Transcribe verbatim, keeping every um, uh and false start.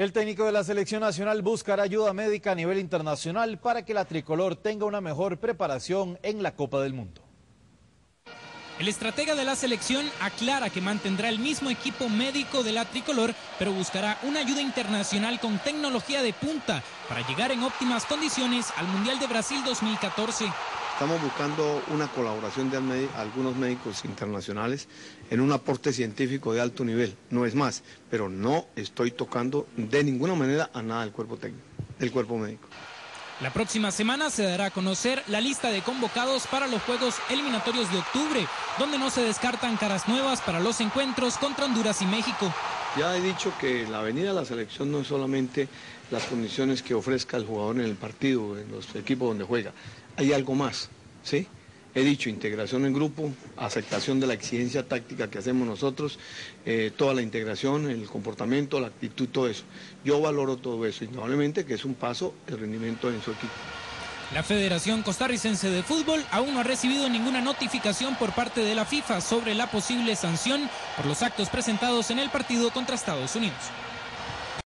El técnico de la selección nacional buscará ayuda médica a nivel internacional para que la tricolor tenga una mejor preparación en la Copa del Mundo. El estratega de la selección aclara que mantendrá el mismo equipo médico de la tricolor, pero buscará una ayuda internacional con tecnología de punta para llegar en óptimas condiciones al Mundial de Brasil dos mil catorce. Estamos buscando una colaboración de algunos médicos internacionales en un aporte científico de alto nivel, no es más, pero no estoy tocando de ninguna manera a nada del cuerpo técnico, del cuerpo médico. La próxima semana se dará a conocer la lista de convocados para los Juegos Eliminatorios de octubre, donde no se descartan caras nuevas para los encuentros contra Honduras y México. Ya he dicho que la venida a la selección no es solamente las condiciones que ofrezca el jugador en el partido, en los equipos donde juega, hay algo más, ¿sí? He dicho integración en grupo, aceptación de la exigencia táctica que hacemos nosotros, eh, toda la integración, el comportamiento, la actitud, todo eso. Yo valoro todo eso, indudablemente que es un paso el rendimiento en su equipo. La Federación Costarricense de Fútbol aún no ha recibido ninguna notificación por parte de la FIFA sobre la posible sanción por los actos presentados en el partido contra Estados Unidos.